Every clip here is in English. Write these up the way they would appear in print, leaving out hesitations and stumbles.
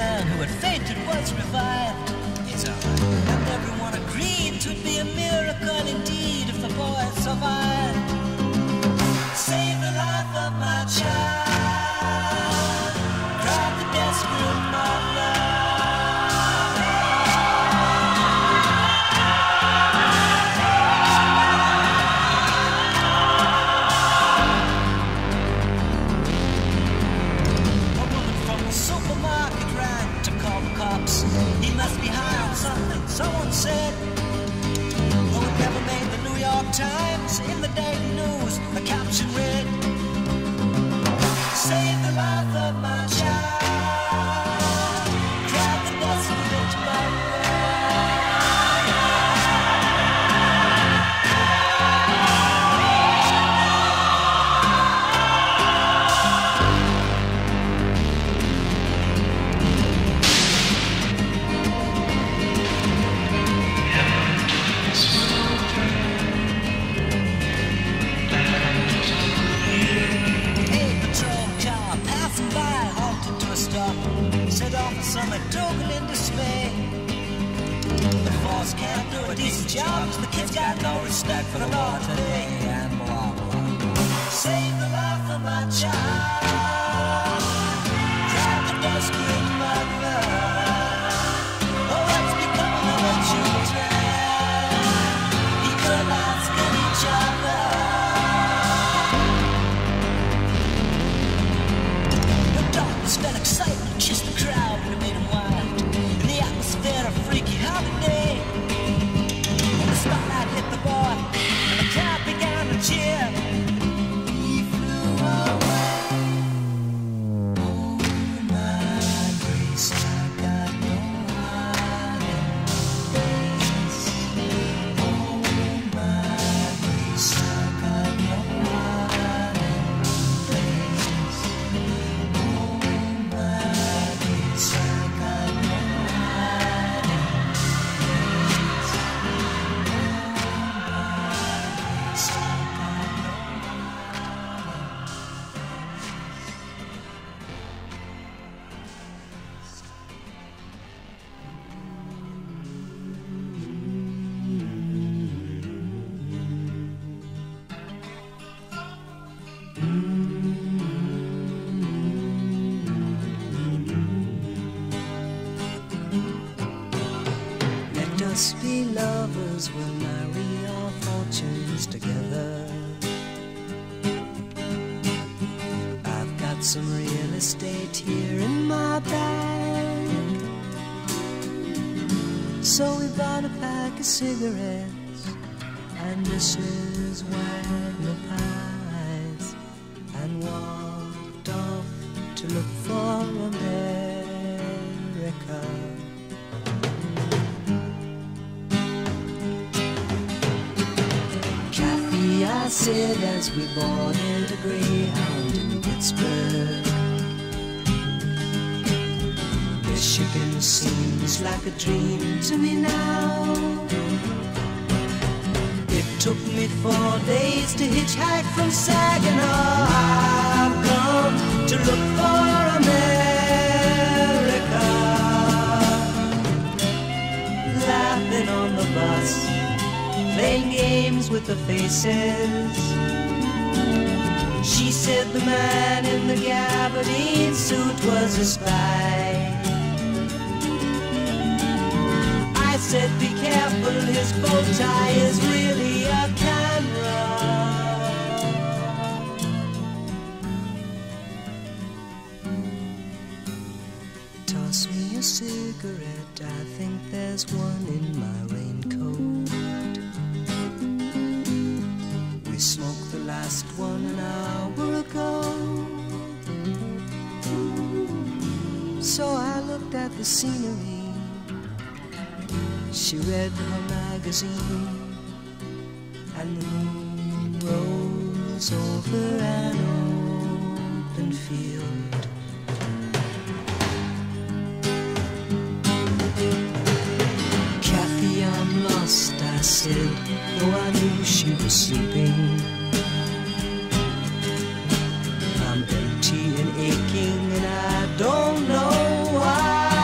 man who had fainted was revived. It's alright. And everyone agreed 'twould be a miracle indeed if the boy survived. Save the life of my child, cried the desperate mother. He must be high on something, someone said. Though it never made the New York Times, in the Daily News, the caption read, "Save the life of my child," cried the desperate mother. Said Officer McDougal in dismay, the force can't do a decent job, the kids got no respect for the law today, and blah blah. Save the life of my child, cried the desperate mother. Oh, what's becoming of the children? People asking each other. The darkness felt excitement, kissed the crowd and it made him wild. In the atmosphere of freaky holiday, when the spotlight hit the boy and the crowd began to cheer, he flew away. Oh my grace, I got no hiding place. Oh my grace, I got no hiding place. Let us be lovers, we'll marry our fortunes together. I've got some real estate here in my bag, so we bought a pack of cigarettes and Mrs. Wagner pies, and walked off to look for America. I said as we boarded a Greyhound in Pittsburgh, Michigan seems like a dream to me now. It took me 4 days to hitchhike from Saginaw. I've come to look for America, laughing on the bus, playing games with the faces. She said the man in the gabardine suit was a spy. I said be careful, his bow tie is really a camera. Toss me a cigarette, I think there's one in my raincoat. Smoked the last one an hour ago. So I looked at the scenery. She read her magazine, and the moon rose over an open field. Kathy, I'm lost, I said, though I knew she was sleeping. I'm empty and aching, and I don't know why.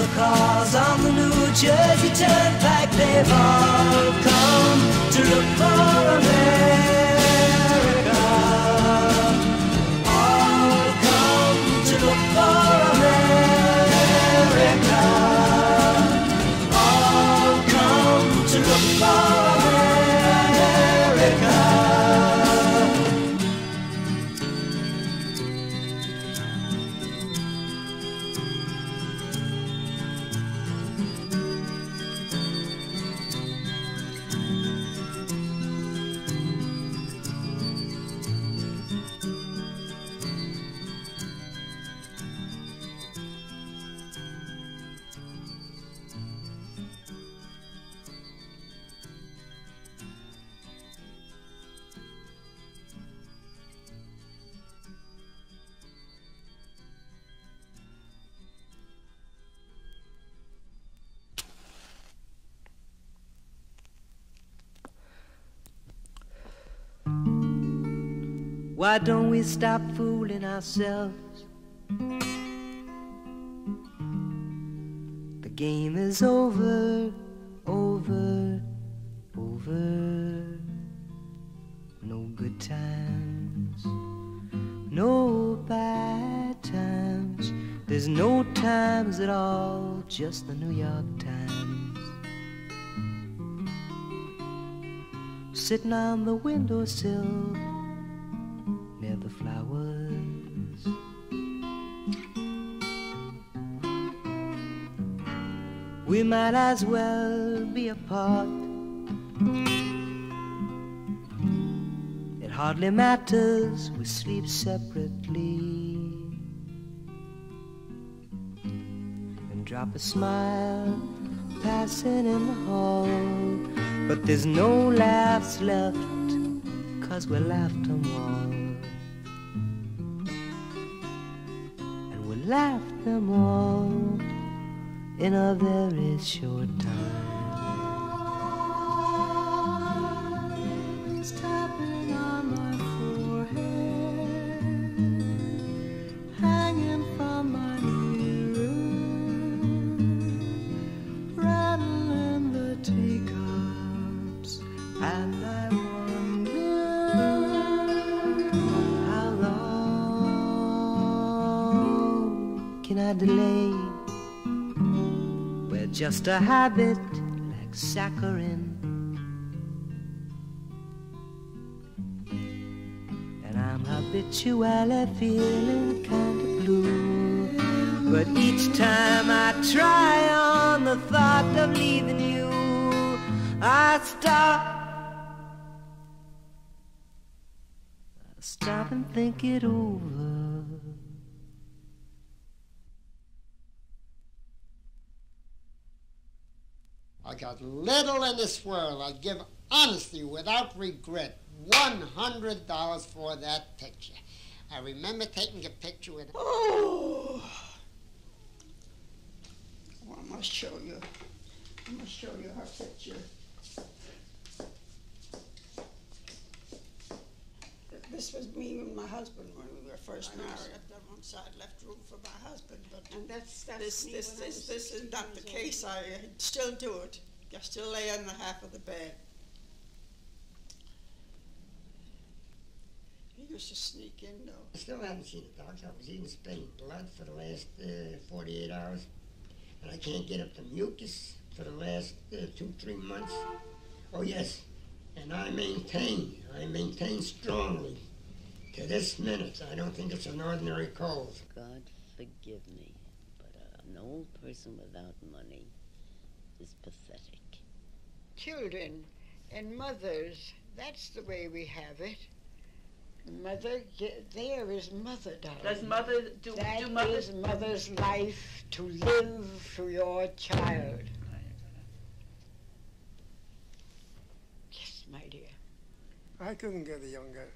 cars on the New Jersey Turnpike, they've all come to look for America. All come to look for America. All come to look for America. Why don't we stop fooling ourselves? The game is over, over, over. No good times, no bad times. There's no times at all, just the New York Times. Sitting on the windowsill near the flowers, we might as well be apart. It hardly matters, we sleep separately and drop a smile passing in the hall. But there's no laughs left, 'cause we laughed them all. Laughed them all in a very short time. It's tapping on my forehead, hanging from my mirror, rattling the teacups, and I wonder how long can I delay? We're just a habit like saccharin, and I'm habitually feeling kind of blue. But each time I try on the thought of leaving you, I stop and think it over. I got little in this world. I'd give honestly, without regret, $100 for that picture. I remember taking a picture with... Oh! Well, I must show you. I must show you her picture. This was me and my husband when we were first married. At that one side, left room for my husband, but and this is not the case. I still do it. I still lay on the half of the bed. He used to sneak in though. I still haven't seen it, Doc. I was eating spitting blood for the last 48 hours, and I can't get up the mucus for the last 2-3 months. Oh yes, and I maintain strongly to this minute. I don't think it's an ordinary cold. God forgive me, but an old person without money is pathetic. Children and mothers, that's the way we have it. Mother, there is mother, darling. Does mother do That mother? is mother's life, to live for your child. Yes, my dear. I couldn't get a younger.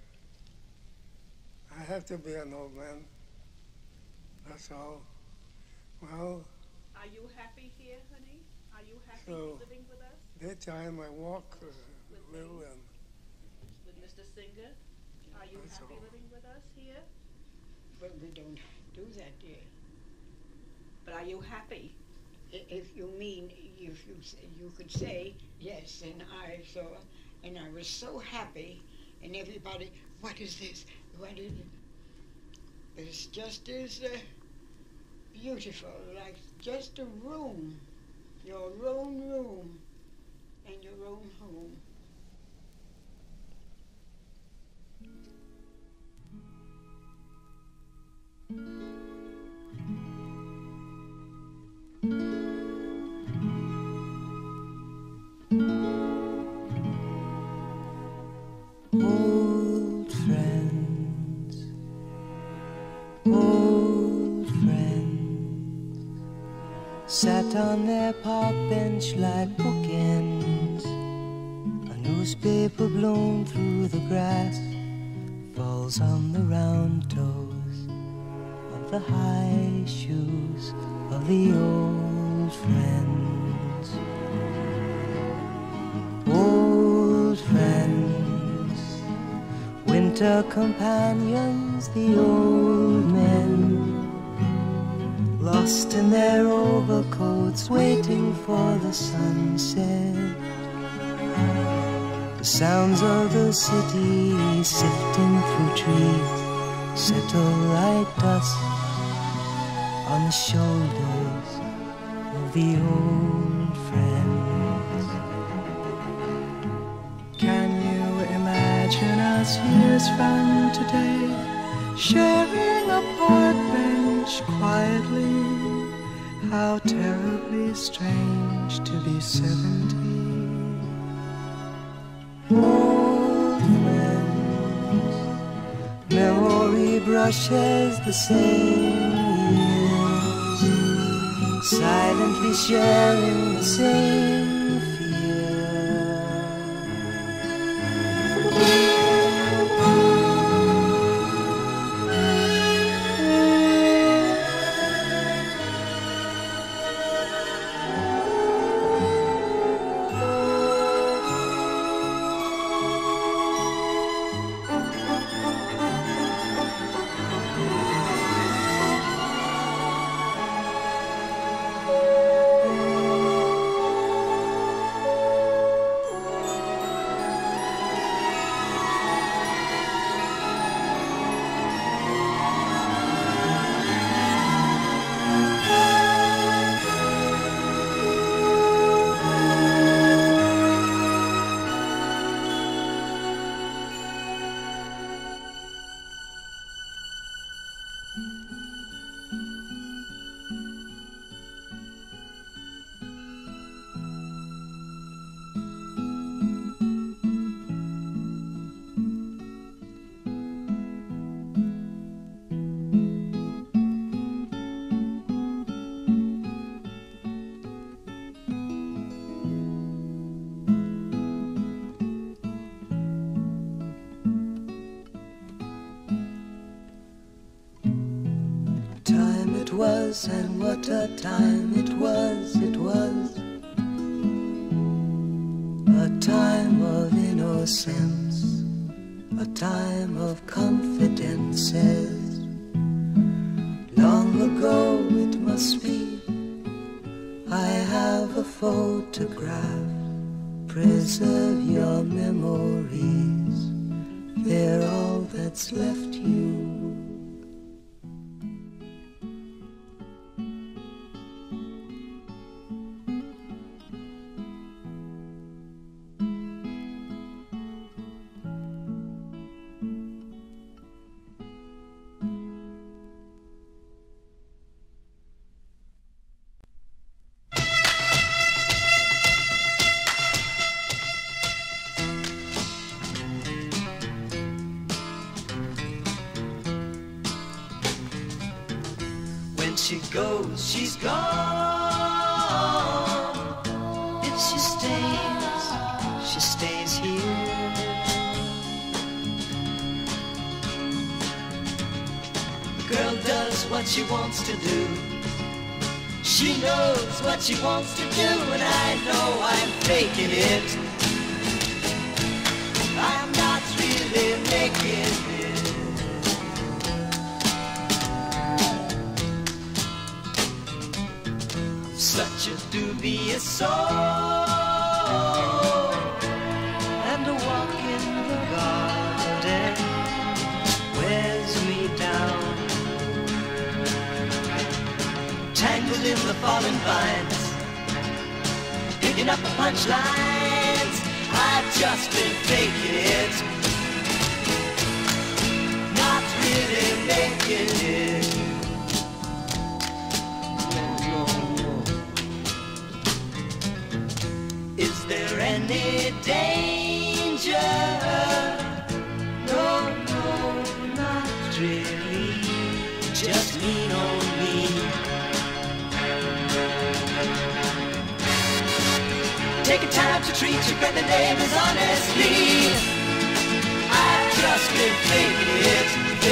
I have to be an old man. That's all. Well, Are you happy here, honey? Are you happy So- living with us? daytime I walk a little and With Mr. Singer? Are you That's happy all. living with us here? But we don't do that, dear. But are you happy? if you mean, if you could say, yes, and I was so happy, and everybody, what is this? What is it? It's just as beautiful, like just a room, your own room, and your own home. Old friends, old friends, sat on their park bench like bookends. A newspaper blown through the grass falls on the round toes of the high shoes of the old friends. Old friends, winter companions, the old men, lost in their overcoats, waiting for the sunset. The sounds of the city sifting through trees settle like dust on the shoulders of the old friends. Can you imagine us years from today, sharing a park bench quietly? How terribly strange to be 70. Old friends, memory brushes the same years, silently sharing the same fear. And what a time it was a time of innocence, a time of confidences. Long ago it must be, I have a photograph. Preserve your memories, they're all that's left you. She goes, she's gone. If she stays here. The girl does what she wants to do. She knows what she wants to do, and I know I'm faking it. I'm not really making it. Such a just dubious soul. And a walk in the garden wears me down, tangled in the fallen vines, picking up the punchlines. I've just been faking it, not really making it. No. Is there any danger? No, not really. Just lean on me. Take a time to treat your friendly neighbors honestly. I've just been faking it,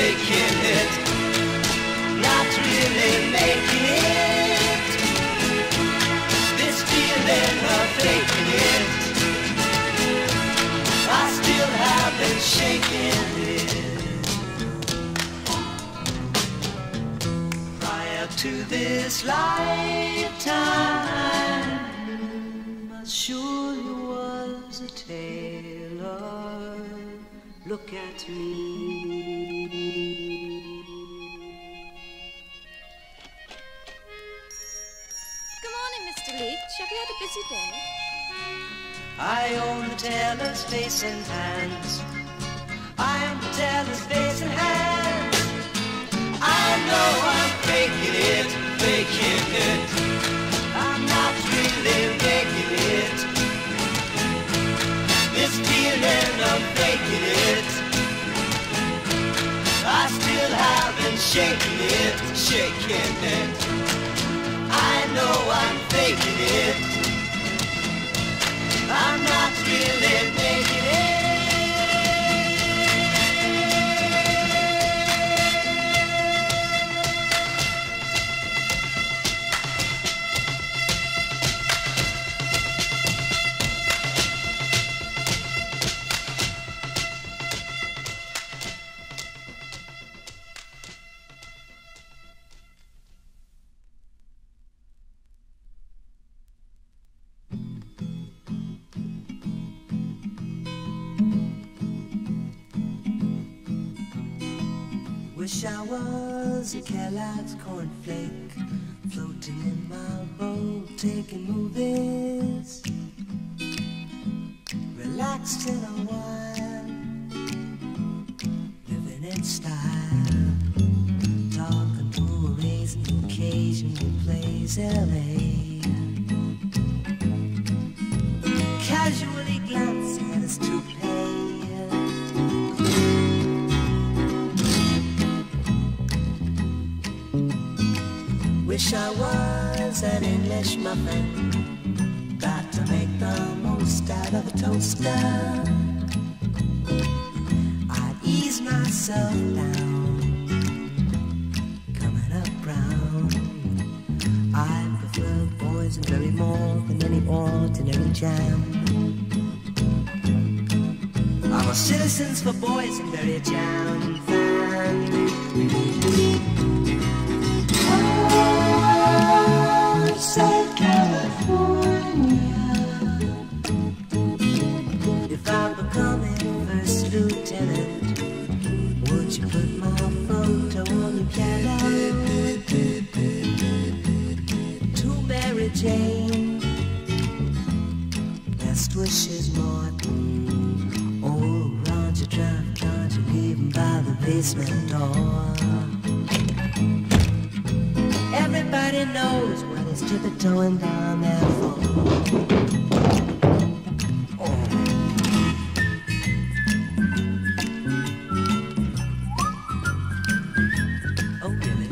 not really making it. This feeling of faking it, I still have been shaking it. Prior to this lifetime, surely was a tailor. Look at me. Good morning, Mr. Leach. Have you had a busy day? I own the tailor's face and hands. I am the tailor's face and hands. I know I'm faking it. I'm not really making it. This feeling of faking it, I still haven't shaken it. I know I'm faking it, I'm not really making it. Wish I was a Kellogg's cornflake, floating in my boat, taking movies, relaxed in a while, living in style, talking movies and occasionally plays LA, casually glancing at his toupee. Wish I was an English muffin, got to make the most out of a toaster. I'd ease myself down, coming up brown. I prefer boysenberry more than any ordinary jam. I'm a Citizens for Boysenberry Jam fan. Say California, if I'm becoming first lieutenant, would you put my photo on the piano? To Mary Jane, best wishes, Martin. Oh, Roger Trump, don't you leave him by the basement door. Everybody knows what he's tiptoeing down there for. Oh, really?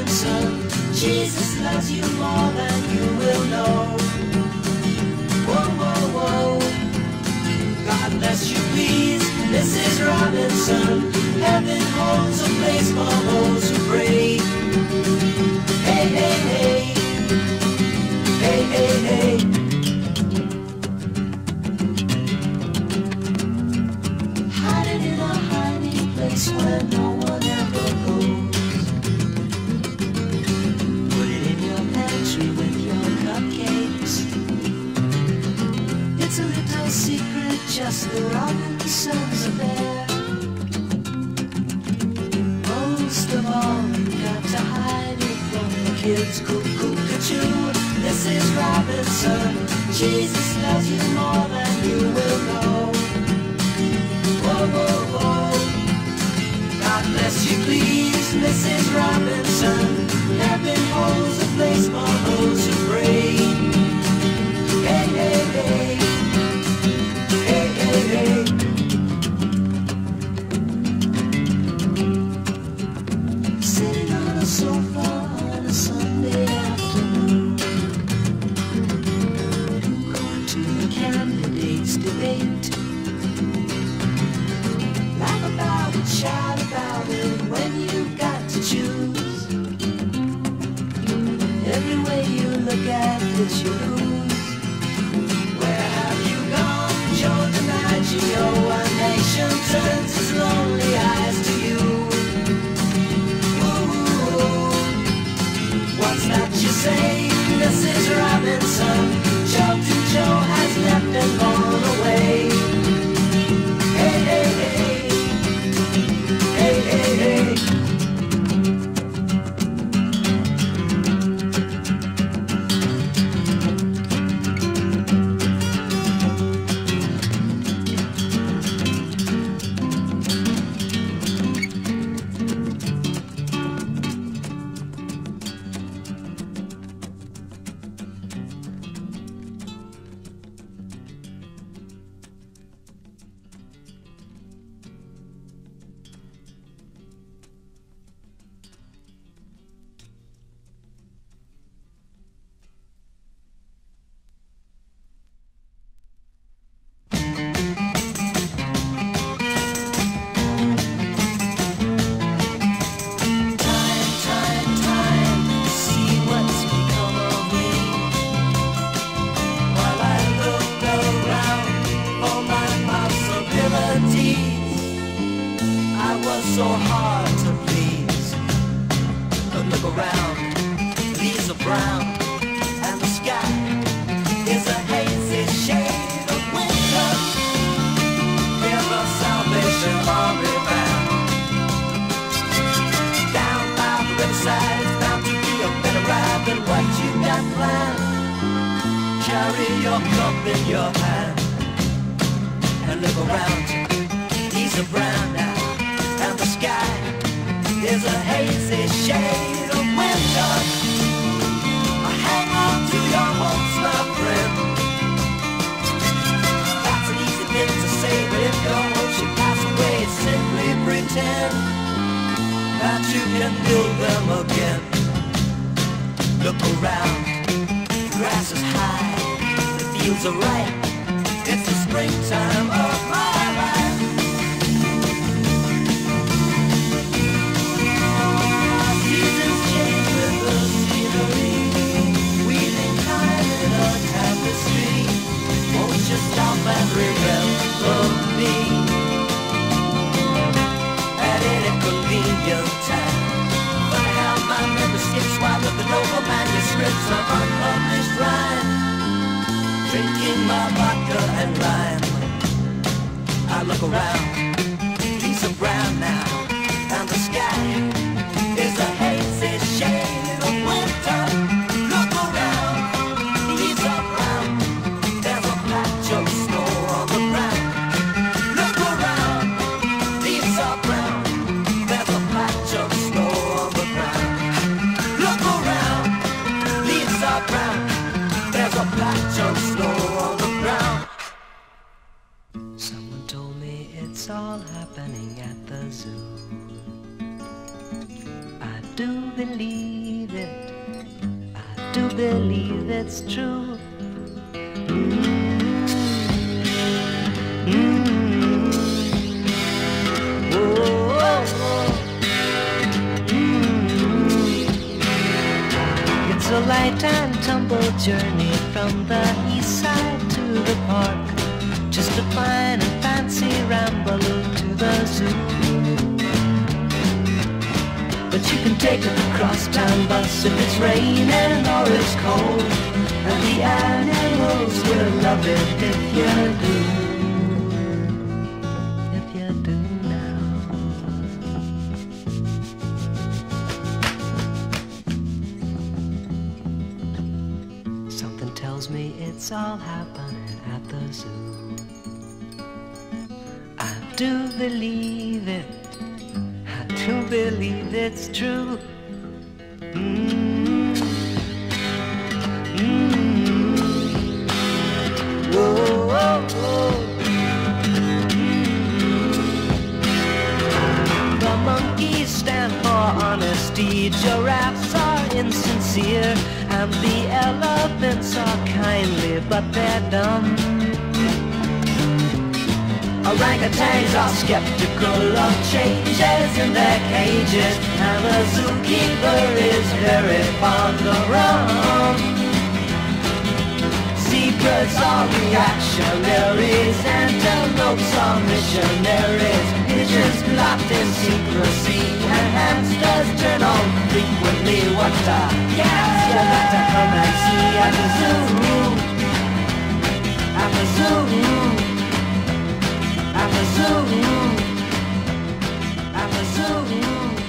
Robinson. Jesus loves you more than you will know. Whoa, whoa, whoa. God bless you, please, Mrs. Robinson. Heaven holds a place for those who pray. Hey, hey, hey. Hey, hey, hey. Hiding in a hiding place where no one ever goes. Put it in your pantry with your cupcakes. It's a little secret, just the Robinsons are there. Most of all, you got to hide it from the kids. Cuckoo-ca-choo, Mrs. Robinson. Jesus loves you more than you will know. Whoa, whoa, whoa. God bless you, please, Mrs. Robinson. Heaven holds a place for those who pray. Hey, hey, hey. Hey, hey, hey. Sitting on a sofa on a Sunday afternoon, going to the candidates' debate. Laugh about it, shout about it when you've got to choose. Every way you look at it, you lose. Where have you gone, Joe DiMaggio? A nation turns its lonely eyes to you. Ooh, what's that you say, Mrs. Robinson? Joe to Joe has left and gone away. Hey, hey, hey. Hey, hey, hey. So hard to please, but look around, leaves are brown, and the sky is a hazy shade of winter. There's a Salvation Army band down by the riverside. It's bound to be a better ride than what you got planned. Carry your cup in your hand and look around. Leaves are brown now, and the sky is a hazy shade of winter. Hang on to your hopes, my friend. That's an easy thing to say, but if your hopes should pass away, simply pretend that you can build them again. Look around, the grass is high, the fields are ripe. It's the springtime of my life. Won't you stop and remember me at any convenient time? I have my memory skips while looking over manuscripts of unpublished rhyme, drinking my vodka and lime. I look around, leaves are brown now, and the sky is a hazy shade of winter. Look around, leaves are brown. There's a patch of snow on the ground. Look around, leaves are brown. There's a patch of snow on the ground. Look around, leaves are brown. There's a patch of snow on the ground. Someone told me it's believe it. I do believe it's true. It's a light and tumble journey from the east side to the park. Just a fine and fancy ramble to the zoo. But you can take a crosstown bus if it's raining or it's cold, and the animals will love it if you do. If you do now. Something tells me it's all happening at the zoo. I do believe it. I do believe it's true. Whoa, whoa, whoa. The monkeys stand for honesty, giraffes are insincere, and the elephants are kindly, but they're dumb. Orangutans are skeptical of changes in their cages, and the zookeeper is very fond of rum. Zebras are reactionaries, antelopes are missionaries, pigeons locked in secrecy, and hamsters turn on frequently. What a gas you got to come and see at the zoo, at the zoo. At the zoo, at the zoo.